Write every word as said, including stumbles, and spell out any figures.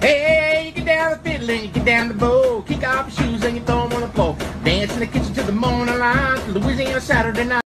Hey, you get down the fiddle and you get down the bow. Kick off your shoes and you throw them on the floor. Dance in the kitchen till the morning light. Louisiana Saturday night.